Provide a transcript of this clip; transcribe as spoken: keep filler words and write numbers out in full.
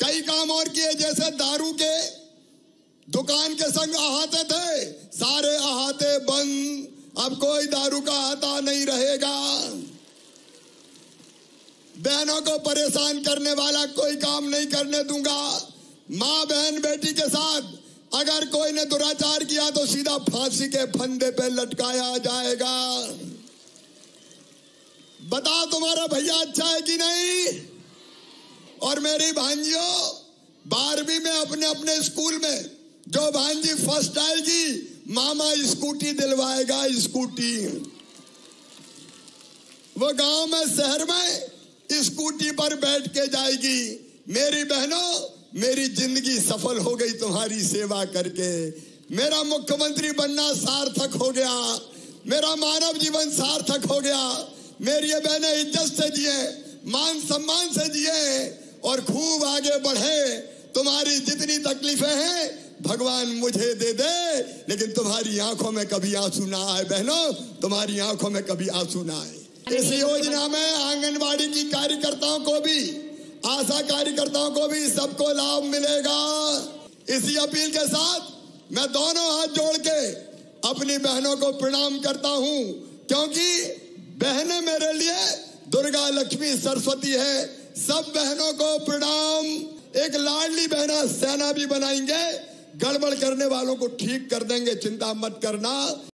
कई काम और किए, जैसे दारू के दुकान के संग अहाते थे, सारे अहाते बंद, अब कोई दारू का अहाता नहीं रहेगा। बहनों को परेशान करने वाला कोई काम नहीं करने दूंगा। माँ बहन बेटी के साथ अगर कोई ने दुराचार किया तो सीधा फांसी के फंदे पे लटकाया जाएगा। बताओ तुम्हारा भैया अच्छा है कि नहीं? और मेरी भांजियों, बारहवीं में अपने अपने स्कूल में जो भांजी फर्स्ट आएगी, मामा स्कूटी दिलवाएगा, स्कूटी। वो गांव में शहर में स्कूटी पर बैठ के जाएगी। मेरी बहनों, मेरी जिंदगी सफल हो गई तुम्हारी सेवा करके। मेरा मुख्यमंत्री बनना सार्थक हो गया, मेरा मानव जीवन सार्थक हो गया। मेरी ये बहनें इज्जत से जिए, मान सम्मान से जिए और खूब आगे बढ़े। तुम्हारी जितनी तकलीफें हैं भगवान मुझे दे दे, लेकिन तुम्हारी आंखों में कभी आंसू ना आए। बहनों, तुम्हारी आंखों में कभी आंसू ना आए। इस योजना में आंगनबाड़ी की कार्यकर्ताओं को भी, आशा कार्यकर्ताओं को भी, सबको लाभ मिलेगा। इसी अपील के साथ मैं दोनों हाथ जोड़ के अपनी बहनों को प्रणाम करता हूं, क्योंकि बहनें मेरे लिए दुर्गा लक्ष्मी सरस्वती है। सब बहनों को प्रणाम। एक लाडली बहना सेना भी बनाएंगे, गड़बड़ करने वालों को ठीक कर देंगे, चिंता मत करना।